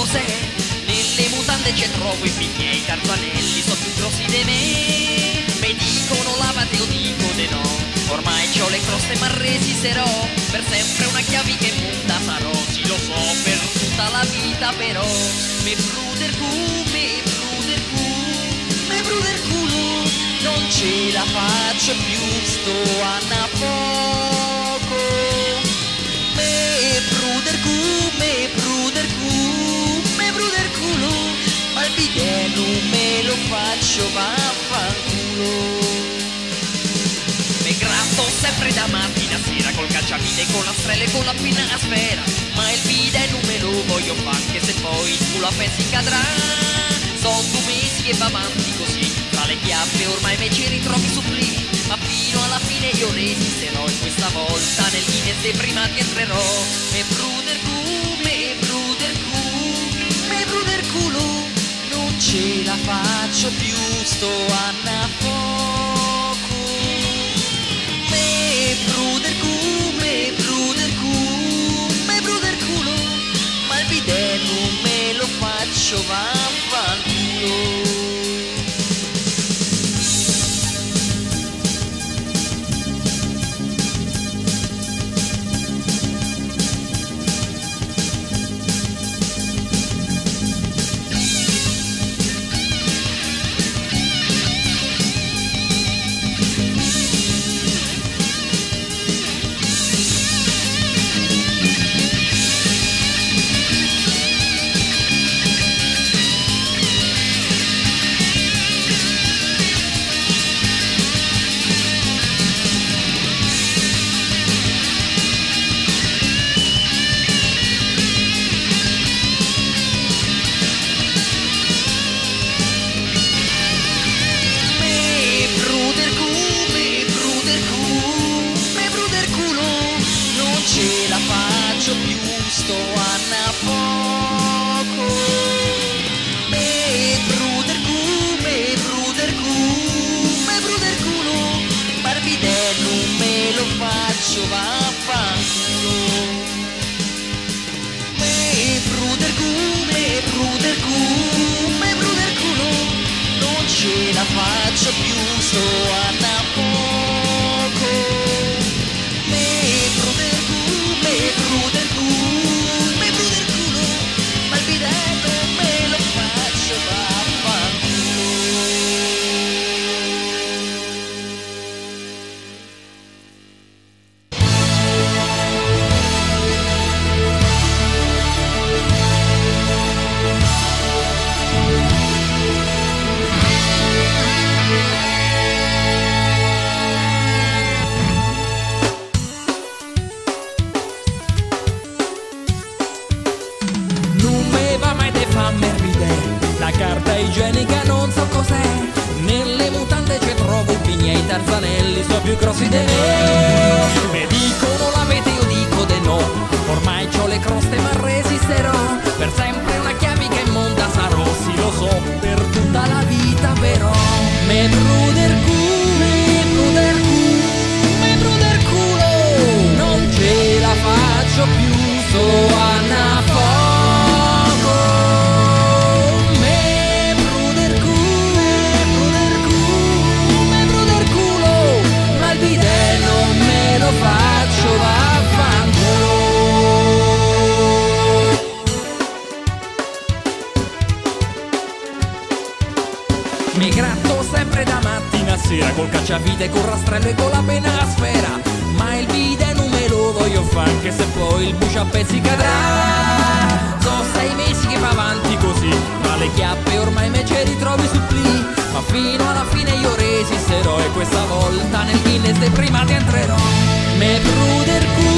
cos'è. Nelle mutande ci trovo i miei tarzanelli, sono più grossi di me. Mi dicono lavate, io dico di no. Ormai c'ho le croste ma resisterò. Per sempre una chiave che monta sarò. Sì lo so per tutta la vita però. Me bruder culo, non ce la faccio più, sto a poco. Me bruder culo, ma il bidet non me lo faccio, vaffanculo. Me gratto sempre da mattina a sera col cacciavite, con la strella e con la pinna a sfera, ma il bidet non me lo voglio fare, anche se poi sulla pezzi cadrà. Sono 2 mesi che va avanti così, tra le chiappe ormai me ci ritrovi supplì, ma fino alla fine io resisterò e questa volta nel Guinness dei primati entrerò. Me bruder culo, non ce la faccio più, sto a poco. Me bruder culo, ma il bidet non me lo faccio, vaffanculo. Sto a poco. Me bruder culo, ma il bidet non me lo faccio, vaffanculo. Me bruder culo, non ce la faccio più, sto a poco. Me bruder culo, ma il bidet non me lo faccio, vaffanculo. La carta igienica non so cos'è, nelle mutande ci trovo i miei tarzanelli, sono più grossi di me. Mi dicono l'avete, io dico di no, ormai c'ho le croste ma resisterò, per sempre una chiave che monta sarò, sì lo so, per tutta la vita però. Me bruder culo, non ce la faccio più, sto a poco. Faccio, vaffanculo. Mi gratto sempre da mattina a sera col cacciavite, col rastrello e con la penna a sfera, ma il bidet non me lo voglio fare, anche se poi il bucio a pezzi cadrà. Sono 6 mesi che va avanti così, tra le chiappe ormai me ci ritrovi supplì, ma fino alla fine io resisterò e questa volta nel Guinness dei primati entrerò. Me bruder culo,